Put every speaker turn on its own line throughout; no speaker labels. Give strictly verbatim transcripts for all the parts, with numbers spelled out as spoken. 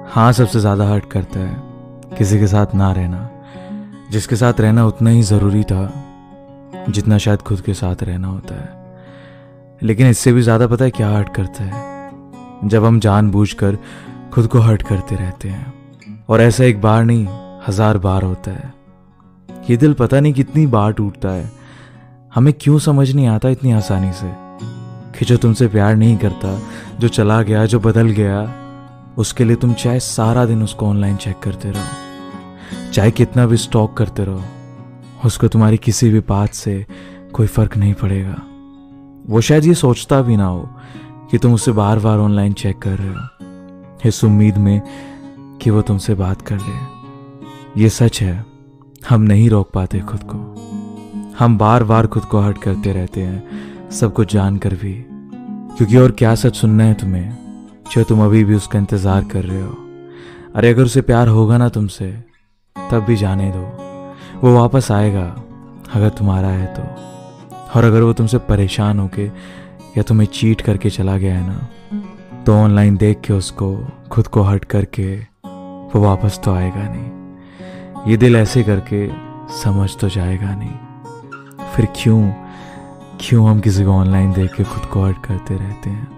हाँ, सबसे ज़्यादा हर्ट करता है किसी के साथ ना रहना, जिसके साथ रहना उतना ही ज़रूरी था जितना शायद खुद के साथ रहना होता है। लेकिन इससे भी ज़्यादा पता है क्या हर्ट करता है? जब हम जानबूझकर खुद को हर्ट करते रहते हैं, और ऐसा एक बार नहीं हजार बार होता है। ये दिल पता नहीं कितनी बार टूटता है। हमें क्यों समझ नहीं आता इतनी आसानी से कि जो तुमसे प्यार नहीं करता, जो चला गया, जो बदल गया, उसके लिए तुम चाहे सारा दिन उसको ऑनलाइन चेक करते रहो, चाहे कितना भी स्टॉक करते रहो, उसको तुम्हारी किसी भी बात से कोई फर्क नहीं पड़ेगा। वो शायद ये सोचता भी ना हो कि तुम उसे बार बार ऑनलाइन चेक कर रहे हो, इस उम्मीद में कि वो तुमसे बात कर ले। ये सच है, हम नहीं रोक पाते खुद को। हम बार बार खुद को हर्ट करते रहते हैं, सब कुछ जान कर भी, क्योंकि और क्या सच सुनना है तुम्हें जो तुम अभी भी उसका इंतजार कर रहे हो। अरे अगर उसे प्यार होगा ना तुमसे, तब भी जाने दो, वो वापस आएगा अगर तुम्हारा है तो। और अगर वो तुमसे परेशान होके या तुम्हें चीट करके चला गया है ना, तो ऑनलाइन देख के उसको खुद को हर्ट करके वो वापस तो आएगा नहीं। ये दिल ऐसे करके समझ तो जाएगा नहीं। फिर क्यों क्यों हम किसी को ऑनलाइन देख के खुद को हर्ट करते रहते हैं?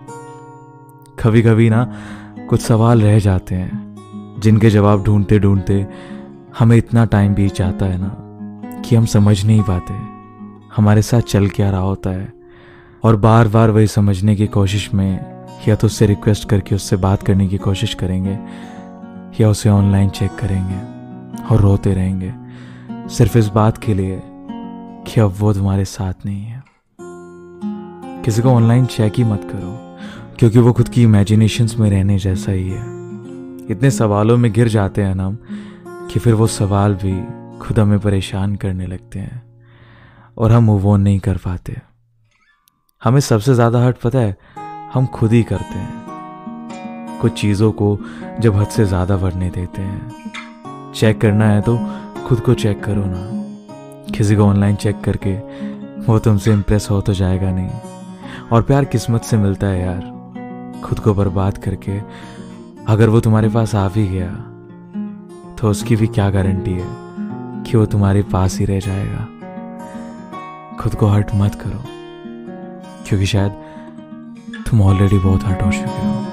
कभी कभी ना कुछ सवाल रह जाते हैं जिनके जवाब ढूंढते ढूंढते हमें इतना टाइम बीत जाता है ना कि हम समझ नहीं पाते हमारे साथ चल क्या रहा होता है। और बार बार वही समझने की कोशिश में या तो उससे रिक्वेस्ट करके उससे बात करने की कोशिश करेंगे, या उसे ऑनलाइन चेक करेंगे और रोते रहेंगे सिर्फ इस बात के लिए कि अब वो तुम्हारे साथ नहीं है। किसी को ऑनलाइन चेक ही मत करो, क्योंकि वो खुद की इमेजिनेशंस में रहने जैसा ही है। इतने सवालों में गिर जाते हैं ना हम कि फिर वो सवाल भी खुद हमें परेशान करने लगते हैं और हम मूव ऑन नहीं कर पाते। हमें सबसे ज़्यादा हर्ट पता है हम खुद ही करते हैं, कुछ चीज़ों को जब हद से ज़्यादा बढ़ने देते हैं। चेक करना है तो खुद को चेक करो ना। किसी को ऑनलाइन चेक करके वो तुमसे इम्प्रेस हो तो जाएगा नहीं। और प्यार किस्मत से मिलता है यार, खुद को बर्बाद करके अगर वो तुम्हारे पास आ भी गया तो उसकी भी क्या गारंटी है कि वो तुम्हारे पास ही रह जाएगा। खुद को हर्ट मत करो, क्योंकि शायद तुम ऑलरेडी बहुत हर्ट हो चुके हो।